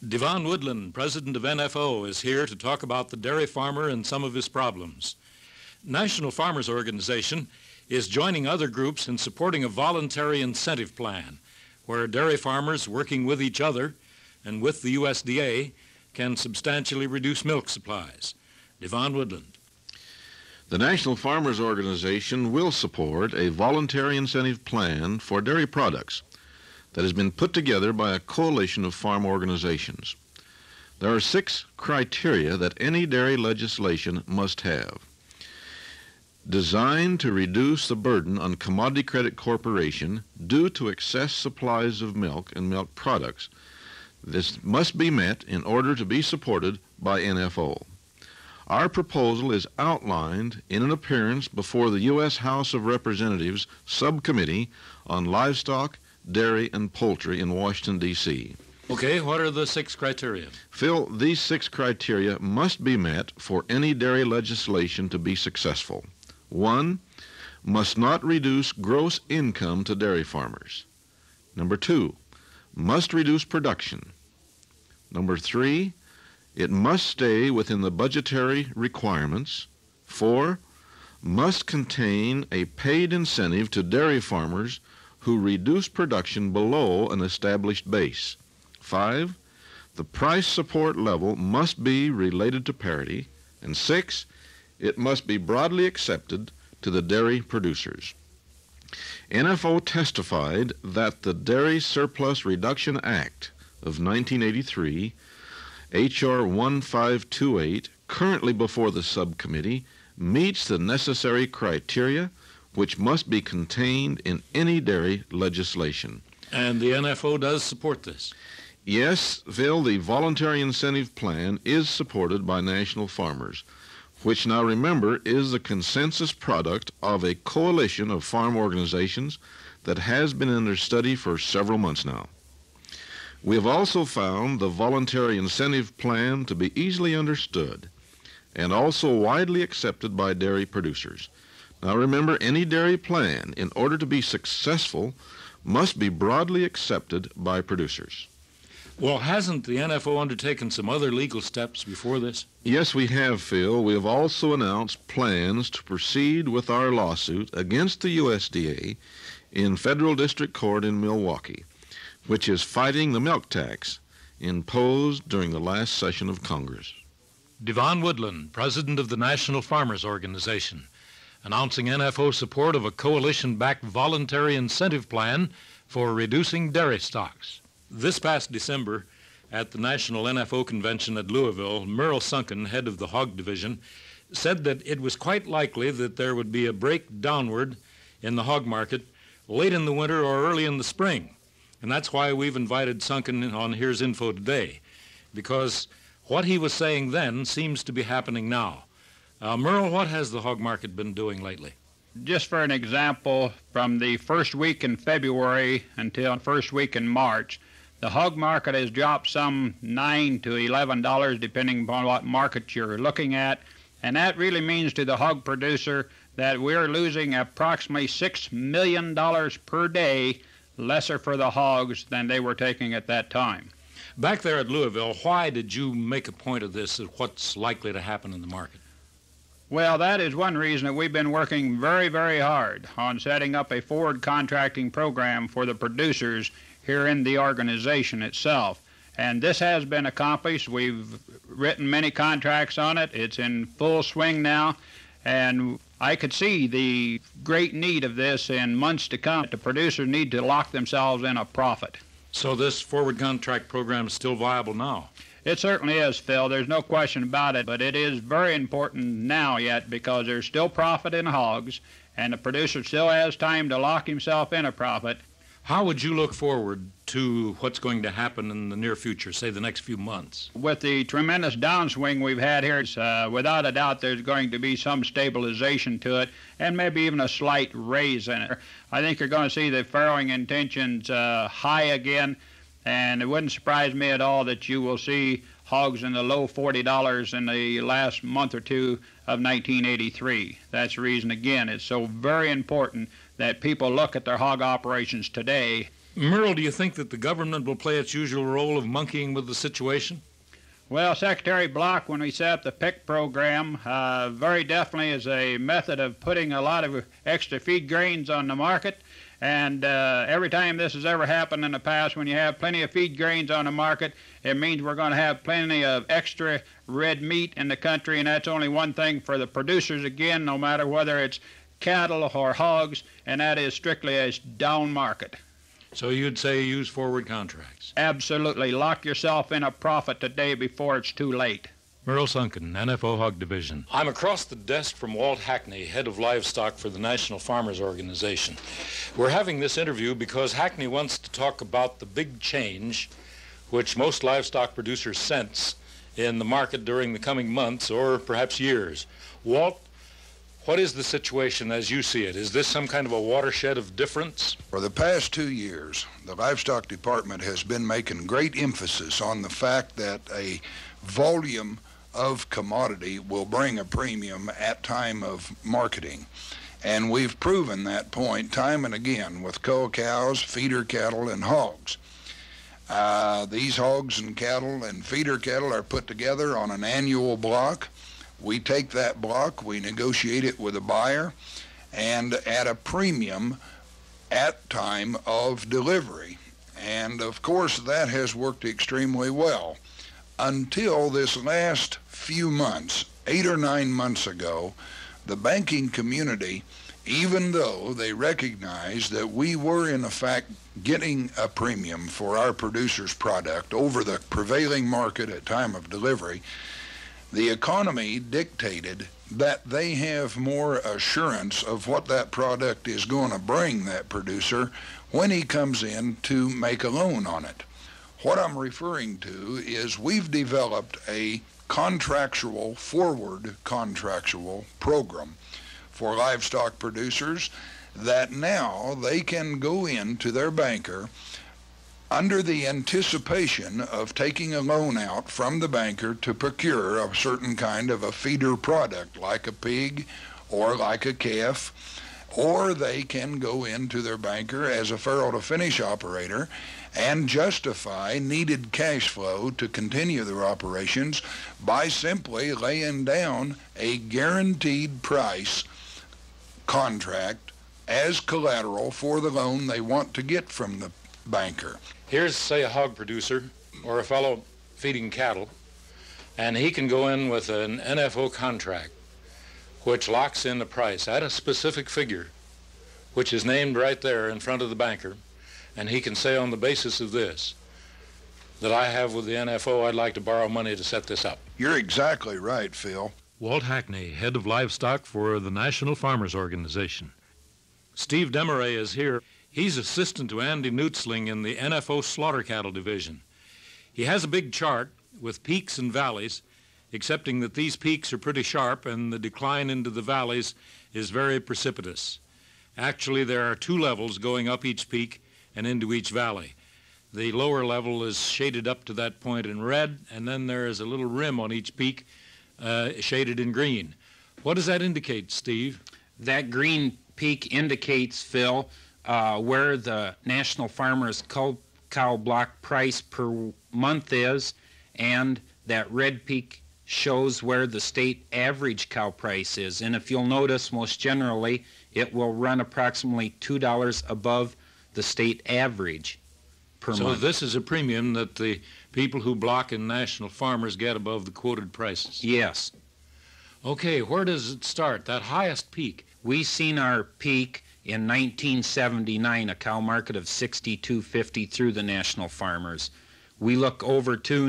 Devon Woodland, president of NFO, is here to talk about the dairy farmer and some of his problems. National Farmers Organization is joining other groups in supporting a voluntary incentive plan where dairy farmers working with each other and with the USDA can substantially reduce milk supplies. Devon Woodland. The National Farmers Organization will support a voluntary incentive plan for dairy products that has been put together by a coalition of farm organizations. There are 6 criteria that any dairy legislation must have. Designed to reduce the burden on Commodity Credit Corporation due to excess supplies of milk and milk products. This must be met in order to be supported by NFO. Our proposal is outlined in an appearance before the U.S. House of Representatives Subcommittee on Livestock, Dairy, and Poultry in Washington, D.C. Okay, what are the 6 criteria? Phil, these 6 criteria must be met for any dairy legislation to be successful. 1, must not reduce gross income to dairy farmers. Number 2, must reduce production. Number 3, it must stay within the budgetary requirements. 4, must contain a paid incentive to dairy farmers who reduce production below an established base. 5, the price support level must be related to parity. And 6, it must be broadly accepted to the dairy producers. NFO testified that the Dairy Surplus Reduction Act of 1983, H.R. 1528, currently before the subcommittee, meets the necessary criteria which must be contained in any dairy legislation. And the NFO does support this? Yes, Phil, the voluntary incentive plan is supported by national farmers, which, now remember, is the consensus product of a coalition of farm organizations that has been under study for several months now. We have also found the voluntary incentive plan to be easily understood and also widely accepted by dairy producers. Now remember, any dairy plan, in order to be successful, must be broadly accepted by producers. Well, hasn't the NFO undertaken some other legal steps before this? Yes, we have, Phil. We have also announced plans to proceed with our lawsuit against the USDA in Federal District Court in Milwaukee, which is fighting the milk tax imposed during the last session of Congress. Devon Woodland, president of the National Farmers Organization, announcing NFO support of a coalition-backed voluntary incentive plan for reducing dairy stocks. This past December, at the National NFO Convention at Louisville, Merle Sunken, head of the Hog Division, said that it was quite likely that there would be a break downward in the hog market late in the winter or early in the spring. And that's why we've invited Sunken on Here's Info today, because what he was saying then seems to be happening now. Merle, what has the hog market been doing lately? Just for an example, from the first week in February until first week in March, the hog market has dropped some $9 to $11, depending upon what market you're looking at. And that really means to the hog producer that we're losing approximately $6 million per day lesser for the hogs than they were taking at that time. Back there at Louisville, why did you make a point of this, of what's likely to happen in the market? Well, that is one reason that we've been working very, very hard on setting up a forward contracting program for the producers here in the organization itself. And this has been accomplished. We've written many contracts on it. It's in full swing now. And I could see the great need of this in months to come. The producers need to lock themselves in a profit. So this forward contract program is still viable now? It certainly is, Phil. There's no question about it. But it is very important now yet because there's still profit in hogs, and the producer still has time to lock himself in a profit. How would you look forward to what's going to happen in the near future, say the next few months? With the tremendous downswing we've had here, without a doubt there's going to be some stabilization to it and maybe even a slight raise in it. I think you're going to see the farrowing intentions high again, and it wouldn't surprise me at all that you will see hogs in the low $40 in the last month or two of 1983. That's the reason, again, it's so very important that people look at their hog operations today Merle, do you think that the government will play its usual role of monkeying with the situation? Well, Secretary Block, when we set up the PIC program, very definitely is a method of putting a lot of extra feed grains on the market. And every time this has ever happened in the past, when you have plenty of feed grains on the market, it means we're going to have plenty of extra red meat in the country, and that's only one thing for the producers, again, no matter whether it's cattle or hogs, and that is strictly a down market. So you'd say use forward contracts? Absolutely. Lock yourself in a profit today before it's too late. Merle Sunken, NFO Hog Division. I'm across the desk from Walt Hackney, head of livestock for the National Farmers Organization. We're having this interview because Hackney wants to talk about the big change which most livestock producers sense in the market during the coming months or perhaps years. Walt, what is the situation as you see it? Is this some kind of a watershed of difference? For the past 2 years, the Livestock Department has been making great emphasis on the fact that a volume of commodity will bring a premium at time of marketing. And we've proven that point time and again with cull cows, feeder cattle, and hogs. These hogs and cattle and feeder cattle are put together on an annual block. We take that block, we negotiate it with a buyer, and at a premium at time of delivery. And of course that has worked extremely well until this last few months. 8 or 9 months ago, the banking community, even though they recognized that we were in effect getting a premium for our producers' product over the prevailing market at time of delivery, the economy dictated that they have more assurance of what that product is going to bring that producer when he comes in to make a loan on it. What I'm referring to is we've developed a forward contractual program for livestock producers that now they can go into their banker under the anticipation of taking a loan out from the banker to procure a certain kind of a feeder product, like a pig or like a calf, or they can go into their banker as a farrow-to-finish operator and justify needed cash flow to continue their operations by simply laying down a guaranteed price contract as collateral for the loan they want to get from the banker. Here's, say, a hog producer or a fellow feeding cattle, and he can go in with an NFO contract which locks in the price at a specific figure, which is named right there in front of the banker, and he can say on the basis of this, that I have with the NFO, I'd like to borrow money to set this up. You're exactly right, Phil. Walt Hackney, head of livestock for the National Farmers Organization. Steve Demaray is here. He's assistant to Andy Nutzling in the NFO Slaughter Cattle Division. He has a big chart with peaks and valleys, excepting that these peaks are pretty sharp and the decline into the valleys is very precipitous. Actually, there are 2 levels going up each peak and into each valley. The lower level is shaded up to that point in red, and then there is a little rim on each peak shaded in green. What does that indicate, Steve? That green peak indicates, Phil, where the National Farmers cow block price per month is, and that red peak shows where the state average cow price is. And if you'll notice, most generally, it will run approximately $2 above the state average per month. So this is a premium that the people who block in National Farmers get above the quoted prices? Yes. Okay, where does it start, that highest peak? We seen our peak in 1979, a cow market of $62.50 through the National Farmers. We look over to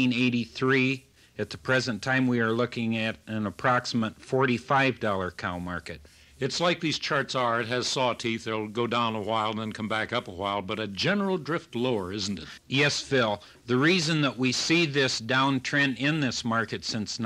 1983. At the present time, we are looking at an approximate $45 cow market. It's like these charts are. It has saw teeth. They'll go down a while and then come back up a while, but a general drift lower, isn't it? Yes, Phil. The reason that we see this downtrend in this market since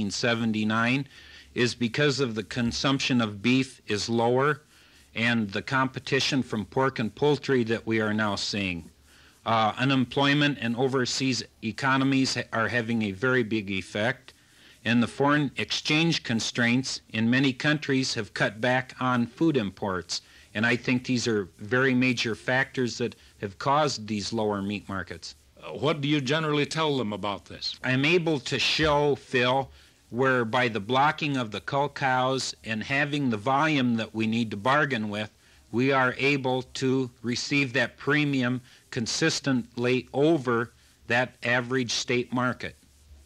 1979 is because of the consumption of beef is lower and the competition from pork and poultry that we are now seeing. Unemployment and overseas economies are having a very big effect, and the foreign exchange constraints in many countries have cut back on food imports. And I think these are very major factors that have caused these lower meat markets. What do you generally tell them about this? I'm able to show, Phil, where by the blocking of the cull cows and having the volume that we need to bargain with, we are able to receive that premium consistently over that average state market.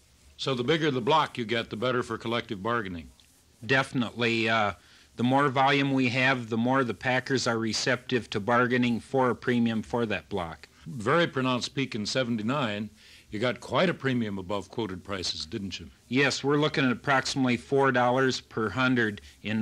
So the bigger the block you get, the better for collective bargaining. Definitely. The more volume we have, the more the packers are receptive to bargaining for a premium for that block. Very pronounced peak in '79. You got quite a premium above quoted prices, didn't you? Yes, we're looking at approximately $4 per hundred in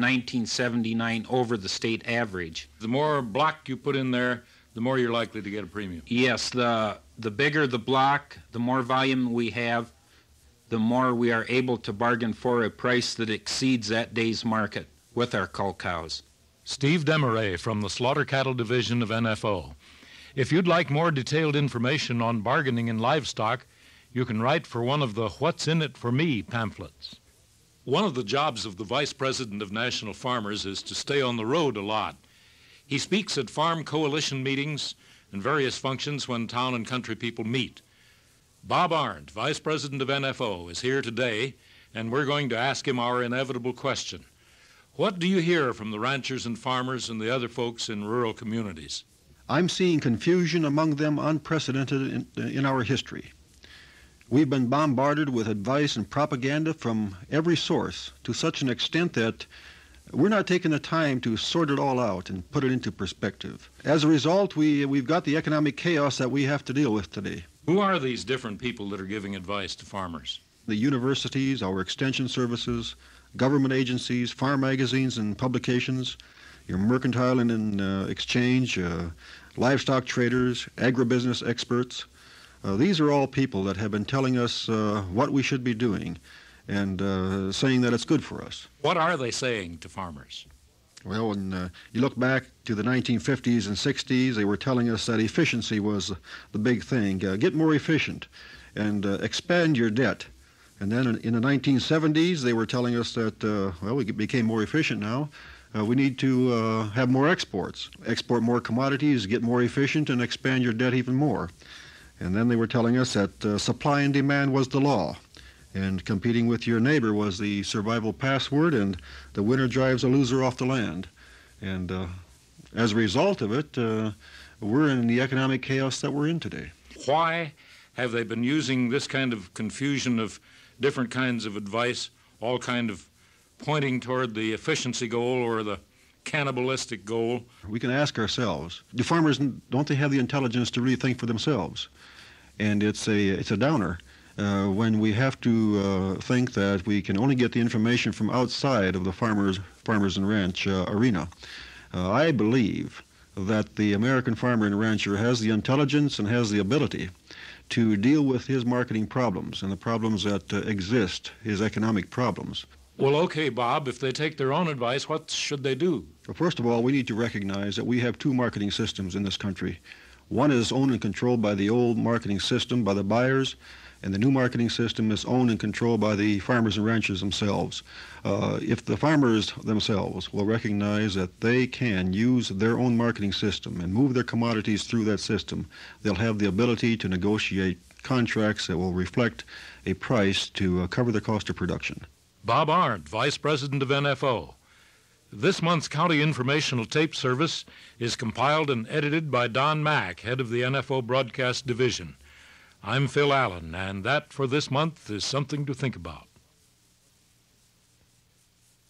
1979 over the state average. The more block you put in there, the more you're likely to get a premium. Yes, the bigger the block, the more volume we have, the more we are able to bargain for a price that exceeds that day's market with our cull cows. Steve Desmarais from the Slaughter Cattle Division of NFO. If you'd like more detailed information on bargaining in livestock, you can write for one of the What's in It for Me pamphlets. One of the jobs of the Vice President of National Farmers is to stay on the road a lot. He speaks at farm coalition meetings and various functions when town and country people meet. Bob Arndt, Vice President of NFO, is here today, and we're going to ask him our inevitable question. What do you hear from the ranchers and farmers and the other folks in rural communities? I'm seeing confusion among them unprecedented in our history. We've been bombarded with advice and propaganda from every source to such an extent that we're not taking the time to sort it all out and put it into perspective. As a result, we've got the economic chaos that we have to deal with today. Who are these different people that are giving advice to farmers? The universities, our extension services, government agencies, farm magazines and publications, your mercantile and exchange, livestock traders, agribusiness experts. These are all people that have been telling us what we should be doing and saying that it's good for us. What are they saying to farmers? Well, when you look back to the 1950s and 60s, they were telling us that efficiency was the big thing. Get more efficient and expand your debt. And then in the 1970s, they were telling us that, we became more efficient now. We need to have more exports, export more commodities, get more efficient, and expand your debt even more. And then they were telling us that supply and demand was the law, and competing with your neighbor was the survival password, and the winner drives a loser off the land. And as a result of it, we're in the economic chaos that we're in today. Why have they been using this kind of confusion of different kinds of advice, all kind of pointing toward the efficiency goal or the cannibalistic goal? We can ask ourselves, do farmers, don't they have the intelligence to really think for themselves? And it's a downer when we have to think that we can only get the information from outside of the farmers and ranch arena. I believe that the American farmer and rancher has the intelligence and has the ability to deal with his marketing problems and the problems that exist, his economic problems. Well, okay, Bob, if they take their own advice, what should they do? Well, first of all, we need to recognize that we have two marketing systems in this country. One is owned and controlled by the old marketing system, by the buyers, and the new marketing system is owned and controlled by the farmers and ranchers themselves. If the farmers themselves will recognize that they can use their own marketing system and move their commodities through that system, they'll have the ability to negotiate contracts that will reflect a price to cover the cost of production. Bob Arndt, Vice President of NFO. This month's County Informational Tape Service is compiled and edited by Don Mack, head of the NFO Broadcast Division. I'm Phil Allen, and that for this month is something to think about.